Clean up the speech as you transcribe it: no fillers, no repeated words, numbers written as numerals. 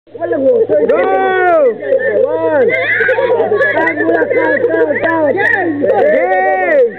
Walang water. Go! One. Count muna, count. Game!